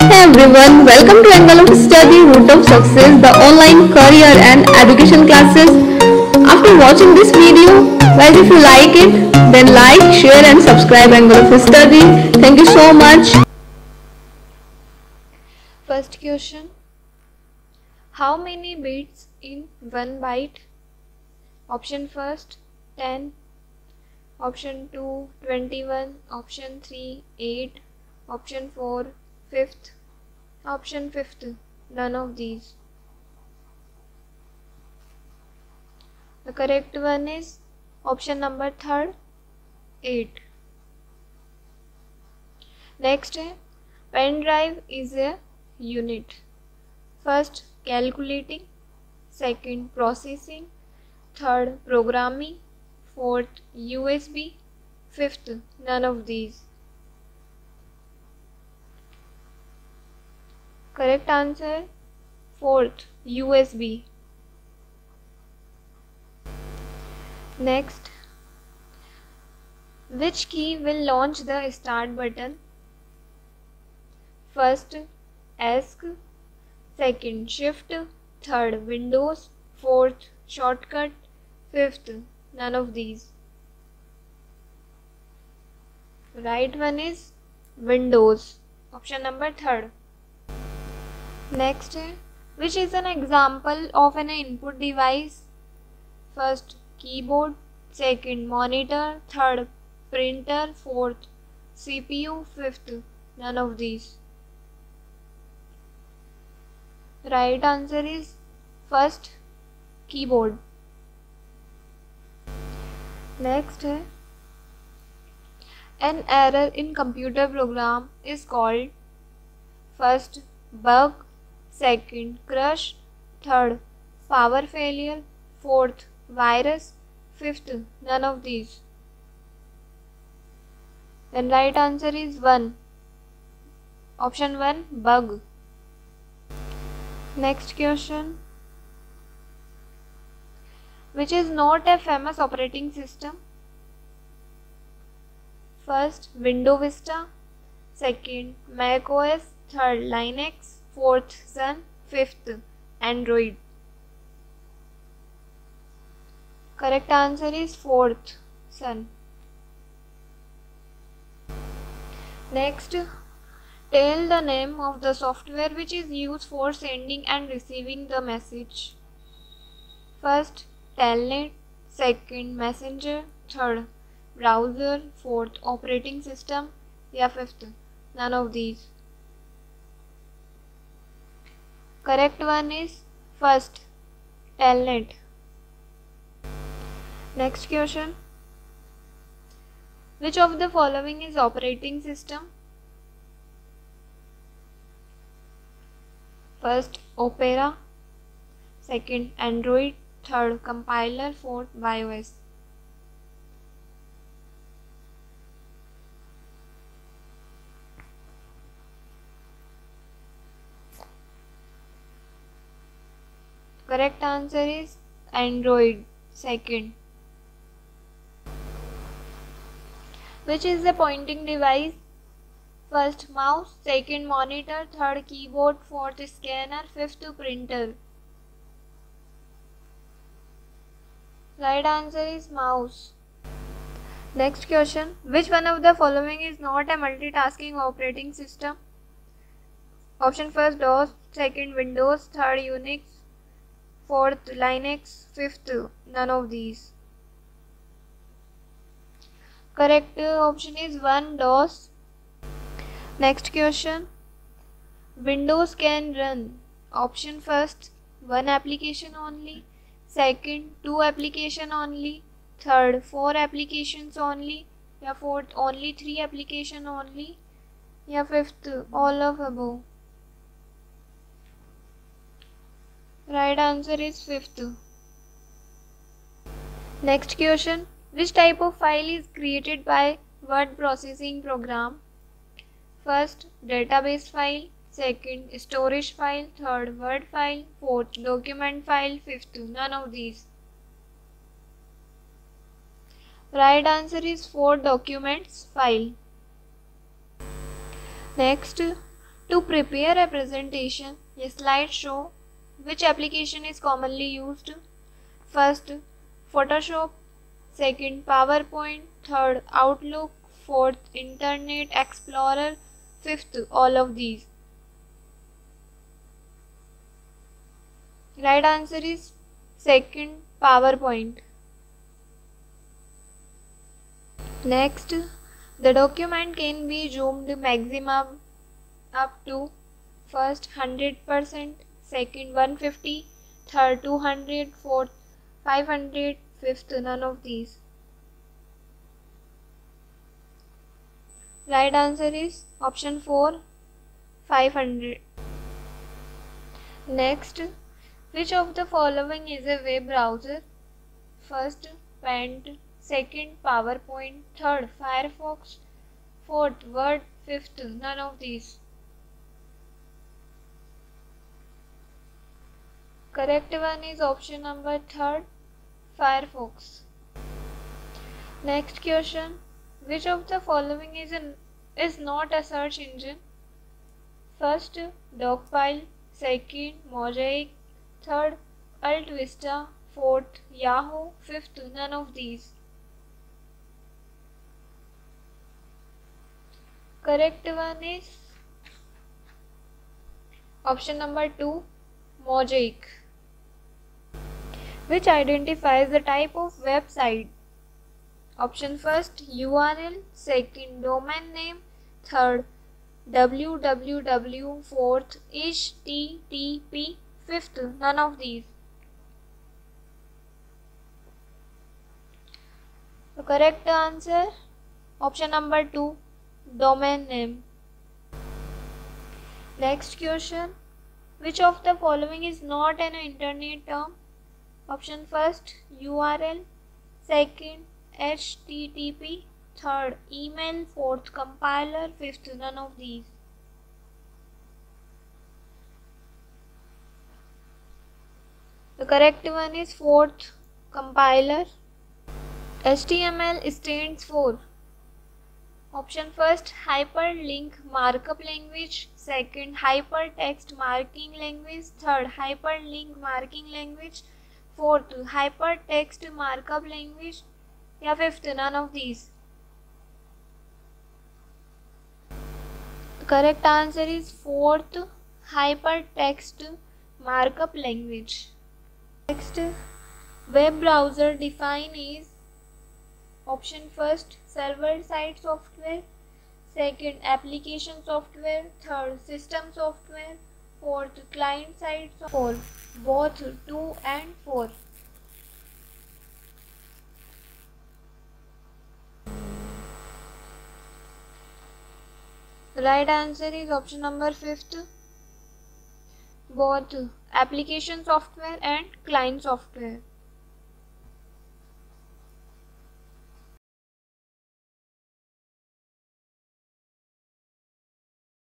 Hey everyone, welcome to Envelope Study Root of Success, the online career and education classes. After watching this video, guys, if you like it, then like, share and subscribe Envelope Study. Thank you so much. First question. How many bits in 1 byte? Option first 10, option 2 21, option 3 8, option 4 fifth, option fifth none of these. The correct one is option number third 8. Next, pen drive is a unit. First, calculating, second, processing, third, programming, fourth, USB, fifth, none of these. Correct answer, fourth, USB. Next, which key will launch the start button? First, ask, second, shift, third, Windows, fourth, shortcut, fifth, none of these. Right one is Windows, option number third. Next, which is an example of an input device? First, keyboard, second, monitor, third, printer, fourth, CPU, fifth, none of these. Right answer is first, keyboard. Next, an error in computer program is called first, bug, second, crash, third, power failure, fourth, virus, fifth, none of these. Then right answer is 1. Option 1, bug. Next question. Which is not a famous operating system? First, Windows Vista, second, Mac OS, third, Linux, fourth, Sun, fifth, Android. Correct answer is fourth, Sun. Next, tell the name of the software which is used for sending and receiving the message. First, Telnet, second, Messenger, third, browser, fourth, operating system, या fifth, none of these. Correct one is first, Telnet. Next question. Which of the following is operating system? First, Opera, second, Android, third, compiler, fourth, BIOS. Correct answer is Android, second. Which is the pointing device? First, mouse, second, monitor, third, keyboard, fourth, scanner, fifth, printer. Right answer is mouse. Next question. Which one of the following is not a multitasking operating system? Option first, DOS, second, Windows, third, Unix, fourth, Linux, fifth, none of these. Correct option is 1, DOS. Next question. Windows can run option first, 1 application only, second, 2 application only, third, 4 applications only, या fourth, only 3 application only, या fifth, all of above. Right answer is fifth. Next question. Which type of file is created by word processing program? First, database file, second, storage file, third, word file, fourth, document file, fifth, none of these. Right answer is 4, documents file. Next, To prepare a presentation, a slideshow, which application is commonly used? First, Photoshop. Second, PowerPoint. Third, Outlook. Fourth, Internet Explorer. Fifth, all of these. Right answer is second, PowerPoint. Next, the document can be zoomed maximum up to first 100%, second 150, third 200, fourth 500, fifth none of these. Right answer is option 4, 500. Next, which of the following is a web browser? First, Paint. Second, PowerPoint. Third, Firefox. Fourth, Word. Fifth, none of these. Correct one is option number third, Firefox. Next question, which of the following is not a search engine? First, Dogpile. Second, Mosaic. Third, AltVista. Fourth, Yahoo. Fifth, none of these. Correct one is option number 2, Mosaic. Which identifies the type of website? Option first, URL. Second, domain name. Third, www. Fourth, HTTP. Fifth, none of these. The correct answer, option number 2, domain name. Next question, which of the following is not an internet term? Option first, URL. Second, HTTP. Third, email. Fourth, compiler. Fifth, none of these. The correct one is fourth, compiler. HTML stands for option first, hyperlink markup language. Second, hypertext marking language. Third, hyperlink marking language. Fourth, hypertext markup language. या fifth, none of these. The correct answer is fourth, hypertext markup language. Next, web browser define is option first, server side software. Second, application software. Third, system software. Fourth, client side software. Both 2 and 4. The right answer is option number 5th, both application software and client software.